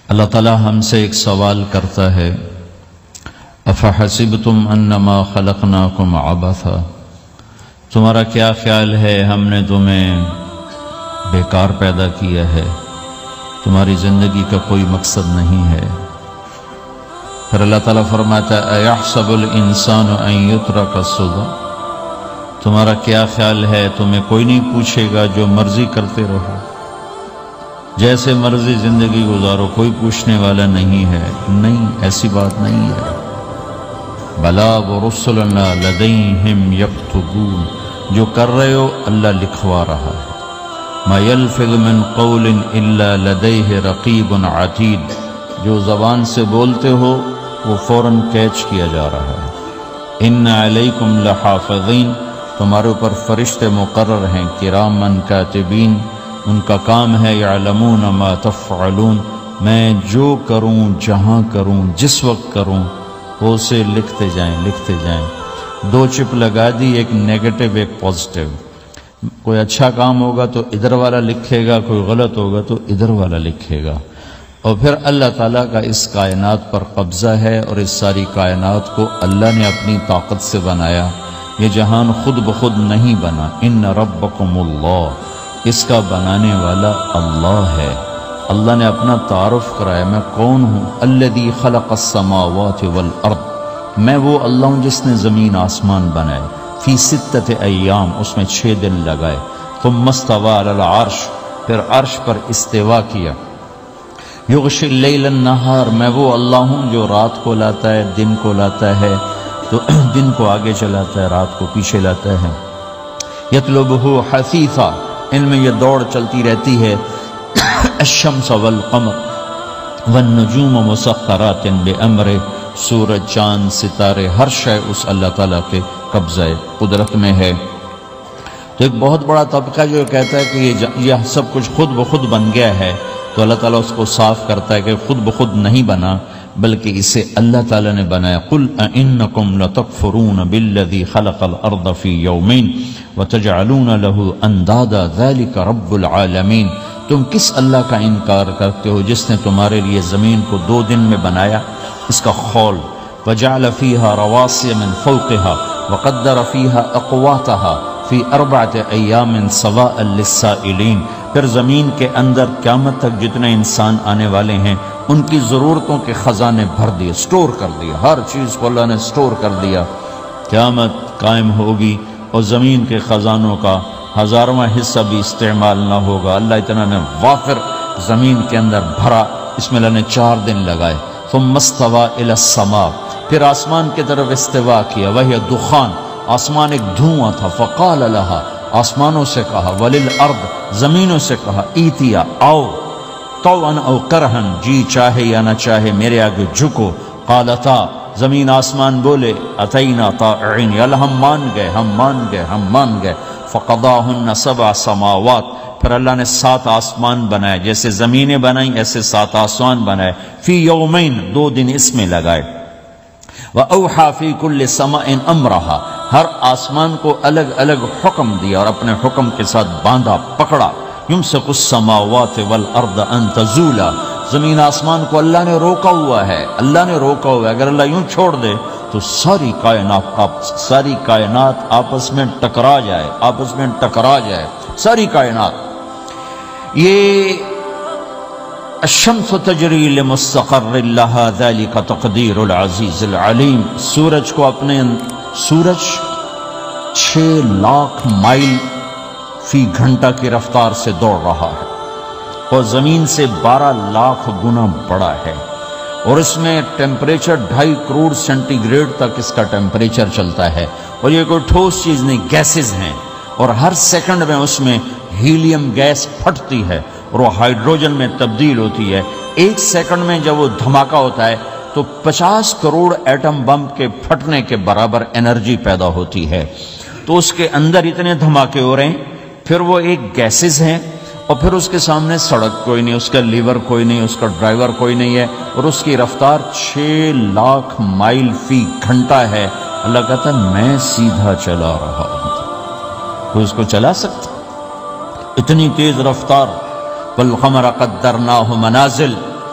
اللہ تعالیٰ ہم سے ایک سوال کرتا ہے، افحسبتم انما خلقناکم عبثا، تمہارا کیا خیال ہے ہم نے تمہیں بیکار پیدا کیا ہے، تمہاری زندگی کا کوئی مقصد نہیں ہے؟ پھر اللہ تعالیٰ فرماتا ہے ایحسب الانسان ان یترک سدی، تمہارا کیا خیال ہے تمہیں کوئی نہیں پوچھے گا، جو مرضی کرتے رہو، جیسے مرضی زندگی گزارو، کوئی پوچھنے والا نہیں ہے؟ نہیں، ایسی بات نہیں ہے۔ بلا ورسلنا لدیہم یکتبون، جو کر رہے ہو اللہ لکھوا رہا ہے۔ ما یلفظ من قول الا لدیہ رقیب عتید، جو زبان سے بولتے ہو وہ فوراً کیچ کیا جا رہا ہے۔ ان علیکم لحافظین، تمہارے اوپر فرشتے مقرر ہیں، کرامن کاتبین، ان کا کام ہے یعلمون ما تفعلون، میں جو کروں، جہاں کروں، جس وقت کروں، وہ اسے لکھتے جائیں لکھتے جائیں۔ دو چپ لگا دی، ایک نیگیٹو ایک پازیٹیو۔ کوئی اچھا کام ہوگا تو ادھر والا لکھے گا، کوئی غلط ہوگا تو ادھر والا لکھے گا۔ اور پھر اللہ تعالیٰ کا اس کائنات پر قبضہ ہے، اور اس ساری کائنات کو اللہ نے اپنی طاقت سے بنایا، یہ جہان خود بخود نہیں بنا۔ ان ربکم اللہ، اس کا بنانے والا اللہ ہے۔ اللہ نے اپنا تعارف کرایا، میں کون ہوں؟ الذی خلق السماوات والارض، میں وہ اللہ ہوں جس نے زمین آسمان بنائے، فی ستۃ ایام، اس میں 6 دن لگائے، ثم استوی علی العرش، پھر عرش پر استوا کیا، یغشی اللیل النہار، میں وہ اللہ ہوں جو رات کو لاتا ہے، دن کو لاتا ہے، تو دن کو آگے چلاتا ہے، رات کو پیچھے لاتا ہے، یطلبہ حثیثا، ان میں یہ دوڑ چلتی رہتی ہے، الشمس والقمر والنجوم مسخرات بامرہ، سورج، چاند، ستارے، ہر شے اس اللہ تعالیٰ کے قبضہ قدرت میں ہے۔ تو ایک بہت بڑا طبقہ جو کہتا ہے کہ یہ سب کچھ خود بخود بن گیا ہے، تو اللہ تعالیٰ اس کو صاف کرتا ہے کہ خود بخود نہیں بنا، بلکہ اسے اللہ تعالیٰ نے بنایا۔ قل اانکم لتکفرون بالذی خلق الارض فی یومین وتجعلون له اندادا ذلک رب العالمین، تم کس اللہ کا انکار کرتے ہو جس نے تمہارے لیے زمین کو 2 دن میں بنایا، اس کا خول، وجعل فیہا رواسی من فوقہا وقدر فیہا اقواتہا فی 4 ایام سواء للسائلین، پھر زمین کے اندر قیامت تک جتنے انسان آنے والے ہیں ان کی ضرورتوں کے خزانے بھر دیے، سٹور کر دیا، ہر چیز کو اللہ نے سٹور کر دیا۔ قیامت قائم ہوگی اور زمین کے خزانوں کا 1000واں حصہ بھی استعمال نہ ہوگا، اللہ اتنا نے وافر زمین کے اندر بھرا، اس میں اللہ نے 4 دن لگائے۔ ثم استوى الى السماء، پھر آسمان کی طرف استوا کیا، وہی دخان، آسمان ایک دھواں تھا، فقال لها، آسمانوں سے کہا، وللارض، زمینوں سے کہا، ایتیا، آؤ، طوعا او کرہن، جی چاہے یا نہ چاہے میرے آگے جھکو، قالتا، زمین آسمان بولے، اتینا طائعین، یا اللہ ہم مان گئے ہم مان گئے ہم مان گئے۔ فقضاہن 7 سماوات، پھر اللہ نے 7 آسمان بنائے، جیسے زمینیں بنائیں ایسے 7 آسمان بنائے، فی یومین، 2 دن اس میں لگائے، وَأَوْحَى فِي كُلِّ سَمَاءٍ أَمْرَهَا، ہر آسمان کو الگ الگ حکم دیا اور اپنے حکم کے ساتھ باندھا، پکڑا۔ يُمْسِكُ السَّمَاوَاتِ وَالْأَرْضَ أَن تَزُولَا، زمین آسمان کو اللہ نے روکا ہوا ہے، اللہ نے روکا ہوا ہے، اگر اللہ یوں چھوڑ دے تو ساری کائنات آپس میں ٹکرا جائے، آپس میں ٹکرا جائے ساری کائنات۔ یہ الشمس تجری لمستقر لها ذلك تقدیر العزیز العلیم، سورج کو اپنے سورج 6 لاکھ مائل فی گھنٹہ کی رفتار سے دوڑ رہا ہے، اور زمین سے 12 لاکھ گنا بڑا ہے، اور اس میں ٹیمپریچر 2.5 کروڑ سینٹی گریڈ تک اس کا ٹیمپریچر چلتا ہے، اور یہ کوئی ٹھوس چیز نہیں، گیسز ہیں، اور ہر سیکنڈ میں اس میں ہیلیم گیس پھٹتی ہے اور وہ ہائیڈروجن میں تبدیل ہوتی ہے۔ 1 سیکنڈ میں جب وہ دھماکہ ہوتا ہے تو 50 کروڑ ایٹم بم کے پھٹنے کے برابر انرجی پیدا ہوتی ہے، تو اس کے اندر اتنے دھماکے ہو رہے ہیں، پھر وہ ایک گیسز ہیں، اور پھر اس کے سامنے سڑک کوئی نہیں، اس کا لیور کوئی نہیں، اس کا ڈرائیور کوئی نہیں ہے، اور اس کی رفتار 6 لاکھ مائل فی گھنٹہ ہے۔ اللہ کہتا ہے میں سیدھا چلا رہا ہوں، کوئی اس کو چلا سکتا؟ اتنی تیز رفتار۔ والقمر قدرناہ منازل،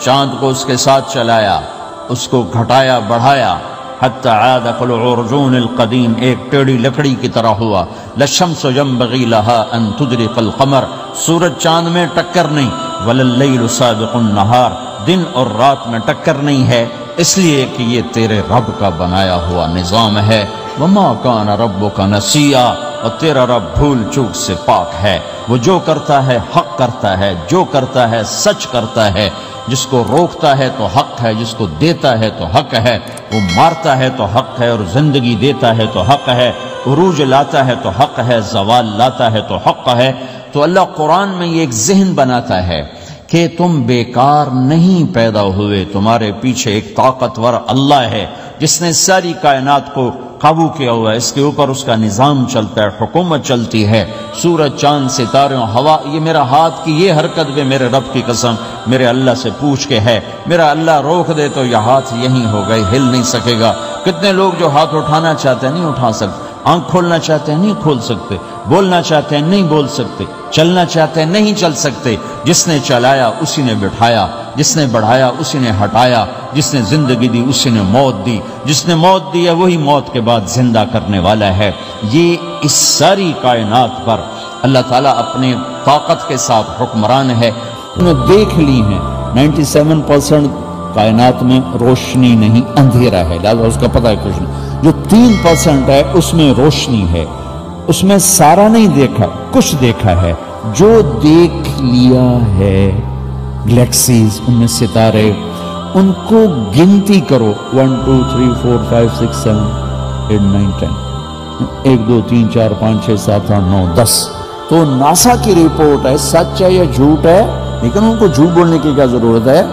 چاند کو اس کے ساتھ چلایا، اس کو گھٹایا بڑھایا، حتی عاد کالعرجون القدیم، ایک ٹیڑھی لکڑی کی طرح ہوا۔ للشمس ينبغي لها ان تدرك القمر، سورج چاند میں ٹکر نہیں، ولللیل سابق النہار، دن اور رات میں ٹکر نہیں ہے، اس لیے کہ یہ تیرے رب کا بنایا ہوا نظام ہے۔ وما کان ربک نسیا، اور تیرا رب بھول چوک سے پاک ہے، وہ جو کرتا ہے حق کرتا ہے، جو کرتا ہے سچ کرتا ہے، جس کو روکتا ہے تو حق ہے، جس کو دیتا ہے تو حق ہے، وہ مارتا ہے تو حق ہے، اور زندگی دیتا ہے تو حق ہے، عروج لاتا ہے تو حق ہے، زوال لاتا ہے تو حق ہے۔ تو اللہ قرآن میں یہ ایک ذہن بناتا ہے کہ تم بیکار نہیں پیدا ہوئے، تمہارے پیچھے ایک طاقتور اللہ ہے جس نے ساری کائنات کو قابو کیا ہوا ہے، اس کے اوپر اس کا نظام چلتا ہے، حکومت چلتی ہے۔ سورج، چاند، ستارے، ہوا، یہ میرا ہاتھ کی یہ حرکت بھی میرے رب کی قسم میرے اللہ سے پوچھ کے ہے۔ میرا اللہ روک دے تو یہ ہاتھ یہیں ہو گئے، ہل نہیں سکے گا۔ کتنے لوگ جو ہاتھ اٹھانا چاہتے ہیں نہیں اٹھا سکتے، آنکھ کھولنا چاہتے ہیں نہیں کھول سکتے، بولنا چاہتے ہیں نہیں بول سکتے، چلنا چاہتے ہیں نہیں چل سکتے۔ جس نے چلایا اسی نے بٹھایا، جس نے بڑھایا اسی نے ہٹایا، جس نے زندگی دی اسی نے موت دی، جس نے موت دی ہے وہی موت کے بعد زندہ کرنے والا ہے۔ یہ اس ساری کائنات پر اللہ تعالیٰ اپنے طاقت کے ساتھ حکمران ہے۔ انہیں دیکھ لی ہیں 97% کائنات میں روشنی نہیں، اندھیرا ہے، لہذا اس کا پتہ ہے کچھ نہیں۔ جو 3% ہے اس میں روشنی ہے، اس میں سارا نہیں دیکھا، کچھ دیکھا ہے۔ جو دیکھ لیا ہے گلیکسیز، ان میں ستارے، ان کو گنتی کرو 1 2 3 4 5 6 7 8 9 10، 1 2 3 4 5 6 7 8 9 10۔ تو ناسا کی رپورٹ ہے، سچ ہے یا جھوٹ ہے، لیکن ان کو جھوٹ بولنے کی کیا ضرورت ہے؟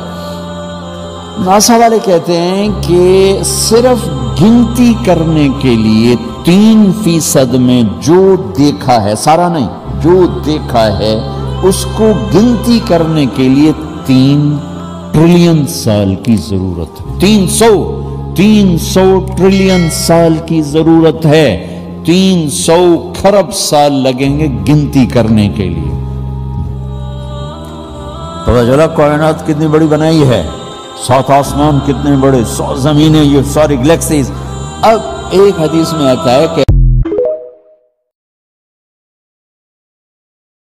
ناسا والے کہتے ہیں کہ صرف گنتی کرنے کے لیے 3% میں جو دیکھا ہے، سارا نہیں، جو دیکھا ہے اس کو گنتی کرنے کے لیے 3 ٹریلین سال کی ضرورت ہے۔ 300 ٹریلین سال کی ضرورت ہے، 300 کھرب سال لگیں گے گنتی کرنے کے لیے۔ پتہ چلا کائنات کتنی بڑی بنائی ہے، 7 آسمان کتنے بڑے، 100 زمینیں، یہ ساری گلیکسیز۔ اب ایک حدیث میں آتا ہے کہ